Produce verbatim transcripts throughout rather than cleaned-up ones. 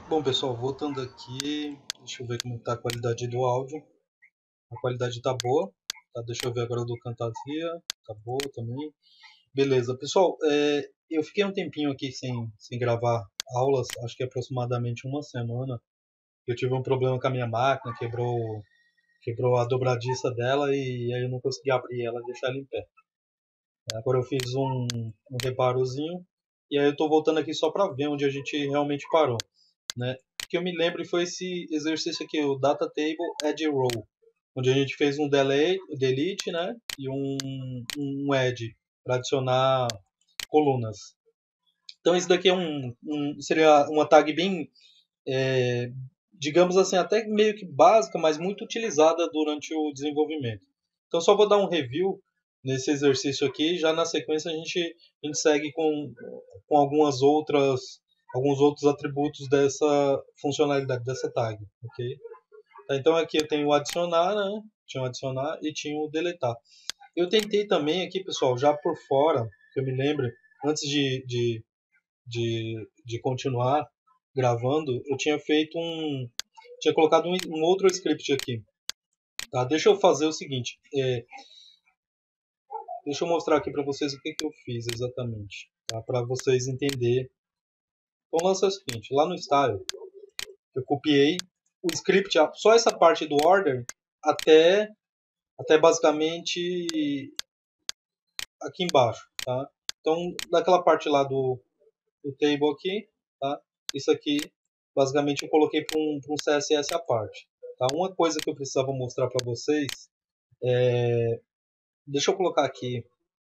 Bom, pessoal, voltando aqui, deixa eu ver como está a qualidade do áudio. A qualidade está boa, tá? Deixa eu ver agora do Camtasia, tá boa também. Beleza, pessoal, é, eu fiquei um tempinho aqui sem, sem gravar aulas, acho que aproximadamente uma semana. Eu tive um problema com a minha máquina, quebrou, quebrou a dobradiça dela e aí eu não consegui abrir ela e deixar ela em pé. Agora eu fiz um, um reparozinho e aí eu estou voltando aqui só para ver onde a gente realmente parou, né? O que eu me lembro foi esse exercício aqui, o Data Table Add Row, onde a gente fez um delete, delete né? E um, um add para adicionar colunas. Então isso daqui é um, um seria uma tag bem, é, digamos assim, até meio que básica, mas muito utilizada durante o desenvolvimento. Então só vou dar um review nesse exercício aqui, já na sequência a gente, a gente segue com, com algumas outras alguns outros atributos dessa funcionalidade dessa tag, ok? Tá, então aqui eu tenho o adicionar, né? Tinha o adicionar e tinha o deletar. Eu tentei também aqui, pessoal, já por fora, que eu me lembro, antes de, de, de, de continuar gravando, eu tinha feito um. Tinha colocado um, um outro script aqui. Tá? Deixa eu fazer o seguinte. É, deixa eu mostrar aqui para vocês o que, que eu fiz exatamente. Tá? Para vocês entenderem. Então, o lance é o seguinte: lá no style, eu copiei o script, só essa parte do order, até, até basicamente aqui embaixo. Tá? Então, daquela parte lá do, do table aqui, tá? Isso aqui, basicamente, eu coloquei para um, um C S S à parte. Tá? Uma coisa que eu precisava mostrar para vocês é... Deixa eu colocar aqui.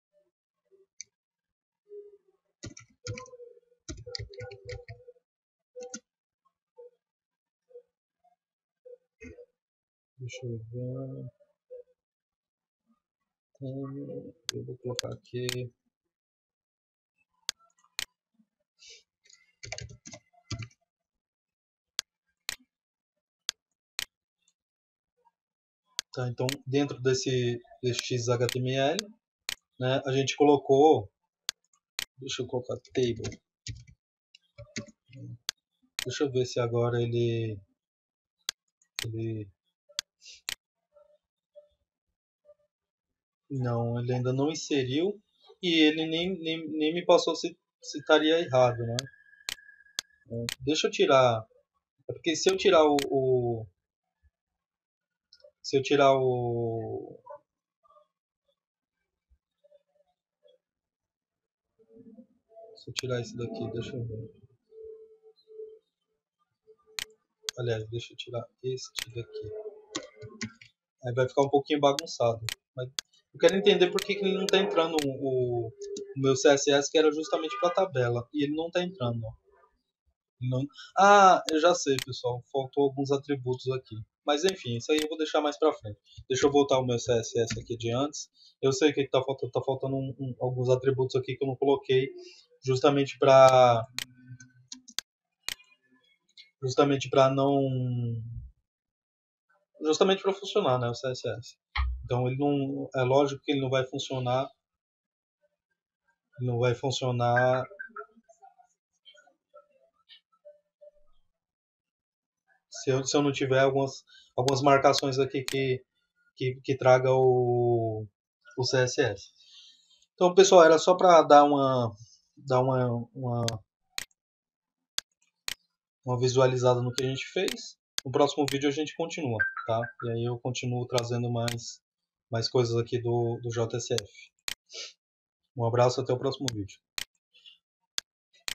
Deixa eu ver. Eu vou colocar aqui. Tá, então, dentro desse, desse X H T M L, né, a gente colocou. Deixa eu colocar table. Deixa eu ver se agora ele. ele não, ele ainda não inseriu e ele nem, nem, nem me passou se, se estaria errado, né? Deixa eu tirar. É porque se eu tirar o, o se eu tirar o se eu tirar esse daqui, deixa eu ver. Aliás, deixa eu tirar este daqui. Aí vai ficar um pouquinho bagunçado. Mas eu quero entender por que, que ele não está entrando o, o meu C S S, que era justamente para tabela. E ele não está entrando. Ó. Não... Ah, eu já sei, pessoal. Faltou alguns atributos aqui. Mas enfim, isso aí eu vou deixar mais para frente. Deixa eu voltar o meu C S S aqui de antes. Eu sei que está faltando, tá faltando um, um, alguns atributos aqui que eu não coloquei, justamente para justamente para não justamente para funcionar, né, o C S S. Então ele não é lógico que ele não vai funcionar, não vai funcionar se eu, se eu não tiver algumas algumas marcações aqui que que, que traga o, o C S S. Então, pessoal, era só para dar uma dar uma, uma uma visualizada no que a gente fez. No próximo vídeo a gente continua, tá? E aí eu continuo trazendo mais mais coisas aqui do, do J S F. Um abraço, até o próximo vídeo.